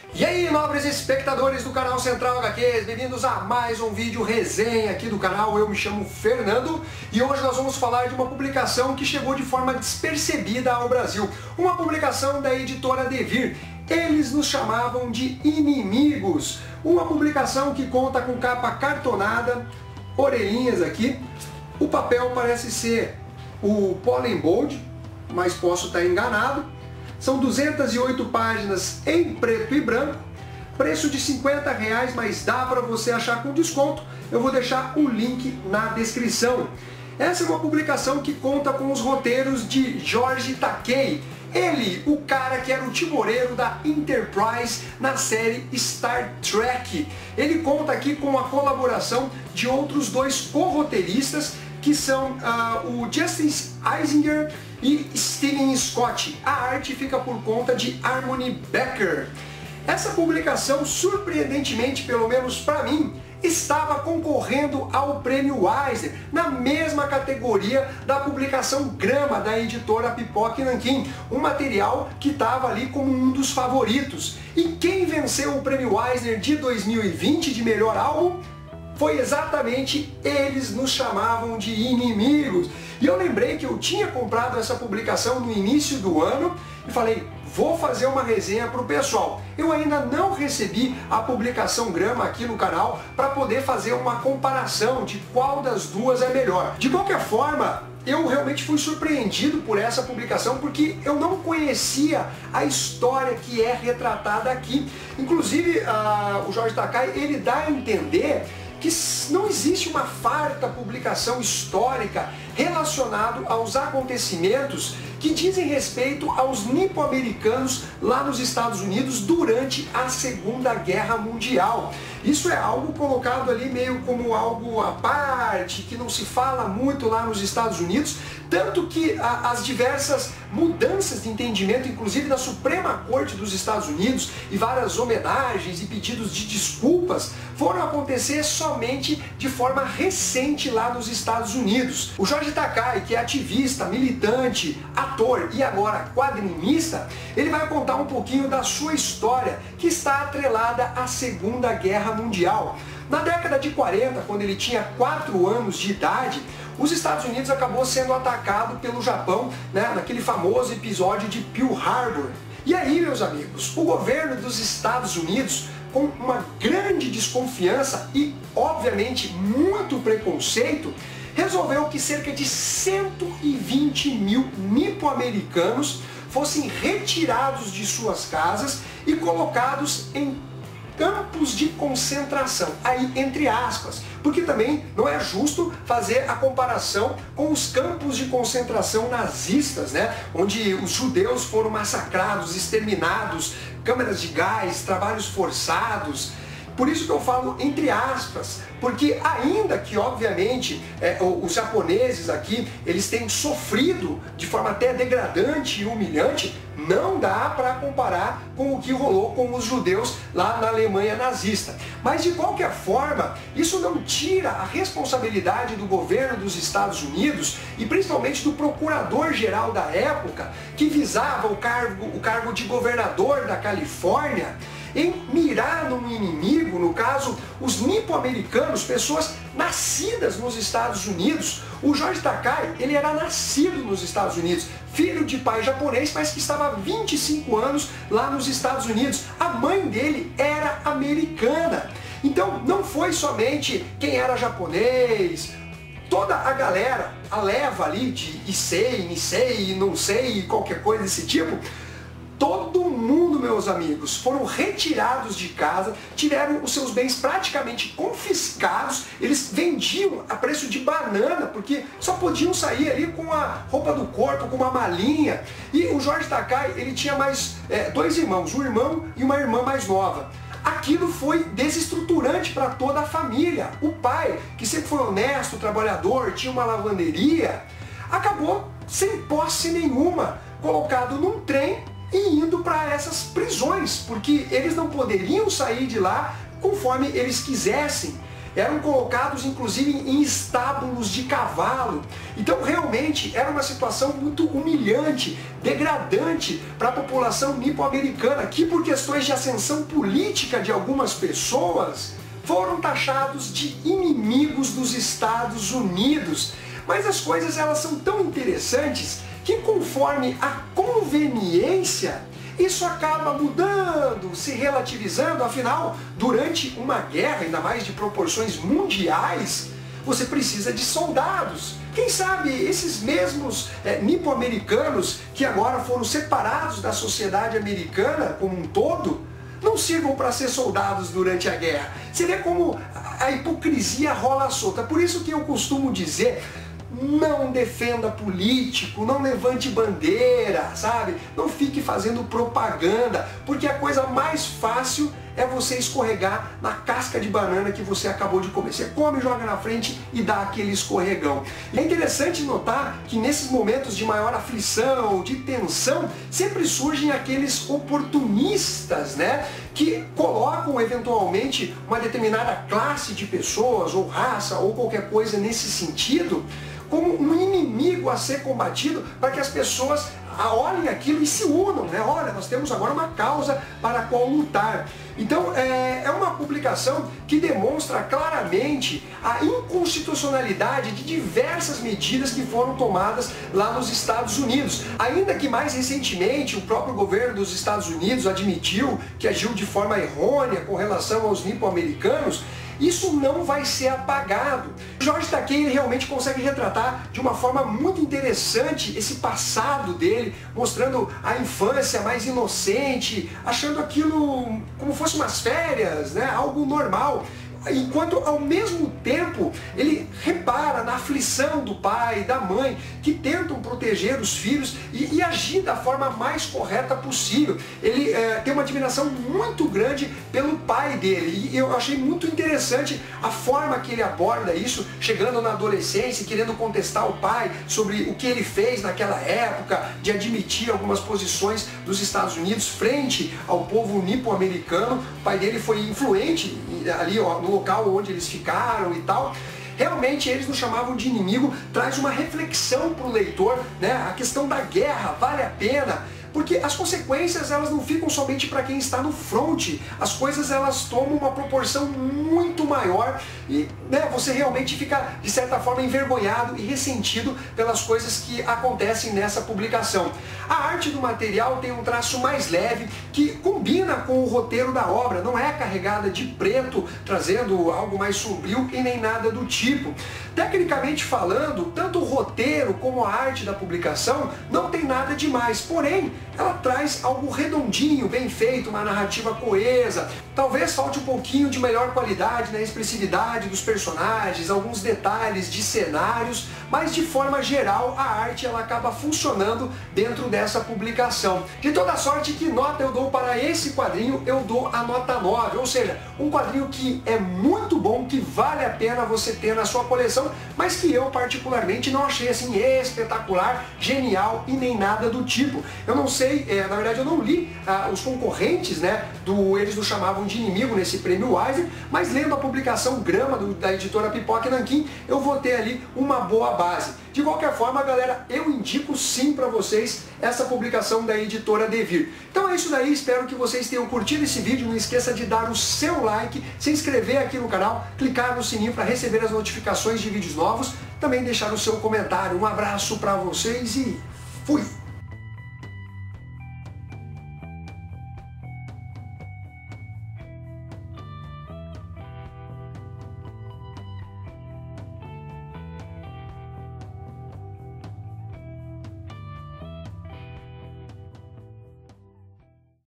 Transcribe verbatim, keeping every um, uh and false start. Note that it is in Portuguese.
E aí, nobres espectadores do canal Central H Qs, bem-vindos a mais um vídeo resenha aqui do canal. Eu me chamo Fernando e hoje nós vamos falar de uma publicação que chegou de forma despercebida ao Brasil. Uma publicação da editora Devir. Eles nos chamavam de inimigos. Uma publicação que conta com capa cartonada, orelhinhas aqui. O papel parece ser o Pollen Bold, mas posso estar enganado. São duzentas e oito páginas em preto e branco, preço de cinquenta reais, mas dá para você achar com desconto. Eu vou deixar o link na descrição. Essa é uma publicação que conta com os roteiros de Jorge Takei. Ele, o cara que era o timoreiro da Enterprise na série Star Trek. Ele conta aqui com a colaboração de outros dois co-roteiristas, que são uh, o Justin Eisinger e Steven Scott. A arte fica por conta de Harmony Becker. Essa publicação, surpreendentemente, pelo menos para mim, estava concorrendo ao prêmio Eisner, na mesma categoria da publicação Grama, da editora Pipoca e Nanquim, um material que estava ali como um dos favoritos. E quem venceu o prêmio Eisner de dois mil e vinte de melhor álbum? Foi exatamente Eles Nos Chamavam de Inimigos. E eu lembrei que eu tinha comprado essa publicação no início do ano e falei, vou fazer uma resenha para o pessoal. Eu ainda não recebi a publicação Grama aqui no canal para poder fazer uma comparação de qual das duas é melhor. De qualquer forma, eu realmente fui surpreendido por essa publicação porque eu não conhecia a história que é retratada aqui. Inclusive, uh, o Jorge Takei, ele dá a entender que não existe uma farta publicação histórica relacionada aos acontecimentos que dizem respeito aos nipo-americanos lá nos Estados Unidos durante a Segunda Guerra Mundial. Isso é algo colocado ali meio como algo à parte, que não se fala muito lá nos Estados Unidos, tanto que a, as diversas mudanças de entendimento, inclusive da Suprema Corte dos Estados Unidos, e várias homenagens e pedidos de desculpas, foram acontecer somente de forma recente lá nos Estados Unidos. O Jorge Takei, que é ativista, militante, ator e agora quadrinista, ele vai contar um pouquinho da sua história, que está atrelada à Segunda Guerra Mundial. Na década de quarenta, quando ele tinha quatro anos de idade, os Estados Unidos acabou sendo atacado pelo Japão, né, naquele famoso episódio de Pearl Harbor. E aí, meus amigos, o governo dos Estados Unidos, com uma grande desconfiança e, obviamente, muito preconceito, resolveu que cerca de cento e vinte mil nipo-americanos fossem retirados de suas casas e colocados em campos de concentração, aí entre aspas, porque também não é justo fazer a comparação com os campos de concentração nazistas, né, onde os judeus foram massacrados, exterminados, câmeras de gás, trabalhos forçados. Por isso que eu falo entre aspas, porque ainda que, obviamente, é, os japoneses aqui, eles têm sofrido de forma até degradante e humilhante, não dá para comparar com o que rolou com os judeus lá na Alemanha nazista. Mas, de qualquer forma, isso não tira a responsabilidade do governo dos Estados Unidos e principalmente do procurador-geral da época, que visava o cargo, o cargo de governador da Califórnia, em mirar num inimigo, no caso, os nipo-americanos, pessoas nascidas nos Estados Unidos. O Jorge Takei, ele era nascido nos Estados Unidos, filho de pai japonês, mas que estava há vinte e cinco anos lá nos Estados Unidos. A mãe dele era americana. Então, não foi somente quem era japonês, toda a galera, a leva ali de Issei, Nisei, não sei, qualquer coisa desse tipo, todo mundo, meus amigos, foram retirados de casa, tiveram os seus bens praticamente confiscados, eles vendiam a preço de banana, porque só podiam sair ali com a roupa do corpo, com uma malinha. E o Jorge Takei, ele tinha mais é, dois irmãos, um irmão e uma irmã mais nova. Aquilo foi desestruturante para toda a família. O pai, que sempre foi honesto, trabalhador, tinha uma lavanderia, acabou sem posse nenhuma, colocado num trem e indo para essas prisões, porque eles não poderiam sair de lá conforme eles quisessem. eram colocados inclusive em estábulos de cavalo. Então realmente era uma situação muito humilhante, degradante para a população nipo-americana, que por questões de ascensão política de algumas pessoas foram taxados de inimigos dos Estados Unidos. Mas as coisas elas são tão interessantes que conforme a conveniência, isso acaba mudando, se relativizando. Afinal, durante uma guerra, ainda mais de proporções mundiais, você precisa de soldados. Quem sabe esses mesmos é, nipo-americanos que agora foram separados da sociedade americana como um todo, não sirvam para ser soldados durante a guerra. Você vê como a hipocrisia rola solta. Por isso que eu costumo dizer, não defenda político, não levante bandeira, sabe? Não fique fazendo propaganda, porque a coisa mais fácil é você escorregar na casca de banana que você acabou de comer. Você come, joga na frente e dá aquele escorregão. E é interessante notar que nesses momentos de maior aflição, de tensão, sempre surgem aqueles oportunistas, né? Que colocam eventualmente uma determinada classe de pessoas, ou raça, ou qualquer coisa nesse sentido, como um inimigo a ser combatido, para que as pessoas olhem aquilo e se unam, né? Olha, nós temos agora uma causa para a qual lutar. Então é, é uma publicação que demonstra claramente a inconstitucionalidade de diversas medidas que foram tomadas lá nos Estados Unidos. Ainda que mais recentemente o próprio governo dos Estados Unidos admitiu que agiu de forma errônea com relação aos nipo-americanos, isso não vai ser apagado. George Takei realmente consegue retratar de uma forma muito interessante esse passado dele, mostrando a infância mais inocente, achando aquilo como fosse umas férias, né? Algo normal. Enquanto ao mesmo tempo ele repara na aflição do pai e da mãe que tentam proteger os filhos e, e agir da forma mais correta possível. Ele é, tem uma admiração muito grande pelo pai dele e eu achei muito interessante a forma que ele aborda isso, chegando na adolescência, querendo contestar o pai sobre o que ele fez naquela época, de admitir algumas posições dos Estados Unidos frente ao povo nipo-americano. O pai dele foi influente ali, ó, no local onde eles ficaram e tal. Realmente eles nos chamavam de inimigo, traz uma reflexão para o leitor, né? A questão da guerra vale a pena, porque as consequências elas não ficam somente para quem está no front, as coisas elas tomam uma proporção muito maior e né, você realmente fica de certa forma envergonhado e ressentido pelas coisas que acontecem nessa publicação. A arte do material tem um traço mais leve que combina com o roteiro da obra, não é carregada de preto, trazendo algo mais sombrio e nem nada do tipo. Tecnicamente falando, tanto o roteiro como a arte da publicação não tem nada demais, porém ela traz algo redondinho, bem feito, uma narrativa coesa. Talvez falte um pouquinho de melhor qualidade na expressividade dos personagens, alguns detalhes de cenários, mas de forma geral a arte ela acaba funcionando dentro dessa publicação. De toda sorte, que nota eu dou para esse quadrinho? Eu dou a nota nove, ou seja, um quadrinho que é muito bom, que vale a pena você ter na sua coleção, mas que eu particularmente não achei assim espetacular, genial e nem nada do tipo. Eu não sei, é, na verdade eu não li ah, os concorrentes, né, do, eles nos chamavam de inimigo nesse prêmio Eisner, mas lendo a publicação Grama do, da editora Pipoca e Nanquim, eu vou ter ali uma boa base. De qualquer forma, galera, eu indico sim para vocês essa publicação da editora Devir. Então é isso daí, espero que vocês tenham curtido esse vídeo, não esqueça de dar o seu like, se inscrever aqui no canal, clicar no sininho para receber as notificações de vídeos novos, também deixar o seu comentário. Um abraço para vocês e fui!